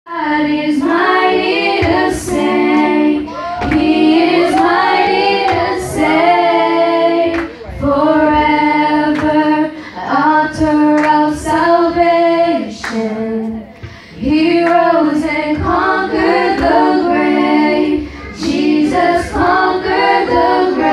God is mighty to save. He is mighty to save. Forever, author of salvation. He rose and conquered the grave. Jesus conquered the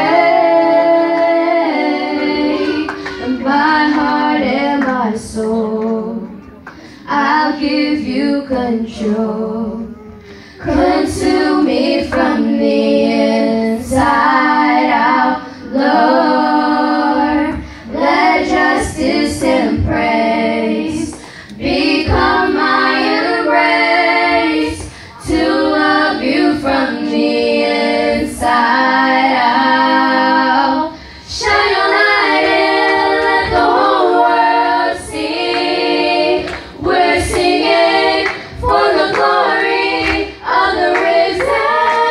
grave. And my heart and my soul, I'll give you control. Consume me from the inside out, Lord. Let justice and praise become my embrace, to love you from the inside out. Shine your light and let the whole world see. We're singing for the glory of the risen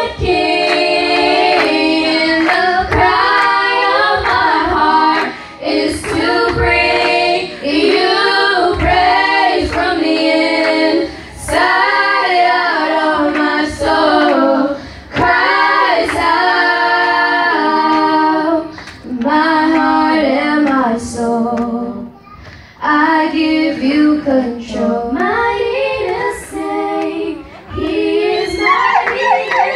King. The cry of my heart is to bring you praise from the inside out of my soul. Cries out, my heart and my soul, I give you control. Mighty to save, He is mighty to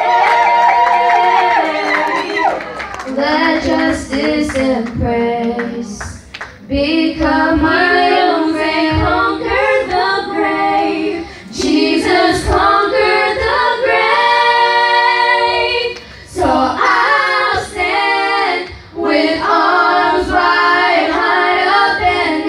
save. Let justice and praise become my own. They conquered the grave. Jesus conquered the grave. So I'll stand with arms wide, high up and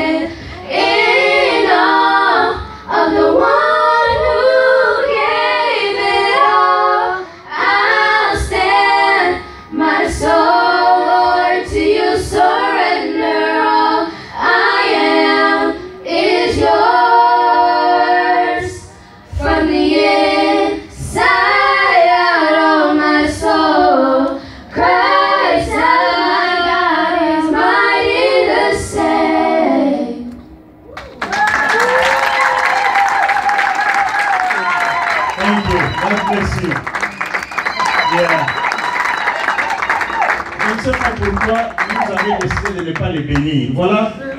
in awe of the one who gave it all. I'll stand, my soul, Lord, to you surrender. All I am is yours. From the inside out of my soul, Christ our God is mighty to save. Thank you. God bless you. Yeah. Je ne sais pas pourquoi vous avez décidé de ne pas les bénir. Voilà.